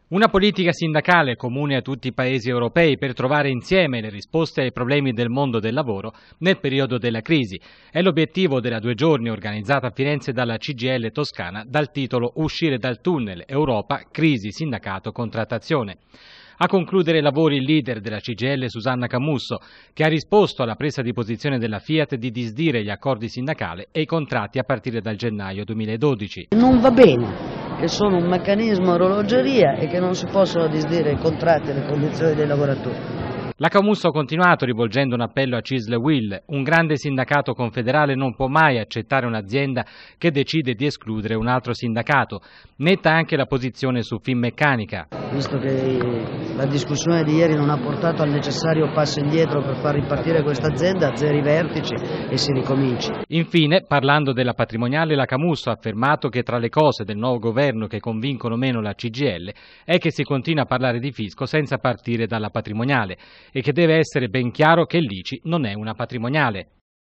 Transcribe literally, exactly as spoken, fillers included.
Una politica sindacale comune a tutti i paesi europei per trovare insieme le risposte ai problemi del mondo del lavoro nel periodo della crisi. È l'obiettivo della due giorni organizzata a Firenze dalla C G I L Toscana dal titolo Uscire dal tunnel, Europa, crisi, sindacato, contrattazione. A concludere i lavori il leader della C G I L Susanna Camusso, che ha risposto alla presa di posizione della Fiat di disdire gli accordi sindacali e i contratti a partire dal gennaio duemiladodici. Non va bene che sono un meccanismo a orologeria e che non si possono disdire i contratti e le condizioni dei lavoratori. La Camusso ha continuato rivolgendo un appello a CISL e UIL. Un grande sindacato confederale non può mai accettare un'azienda che decide di escludere un altro sindacato. Netta anche la posizione su Finmeccanica. Visto che la discussione di ieri non ha portato al necessario passo indietro per far ripartire questa azienda, azzeri i vertici e si ricominci. Infine, parlando della patrimoniale, la Camusso ha affermato che tra le cose del nuovo governo che convincono meno la C G I L è che si continua a parlare di fisco senza partire dalla patrimoniale e che deve essere ben chiaro che l'I C I non è una patrimoniale.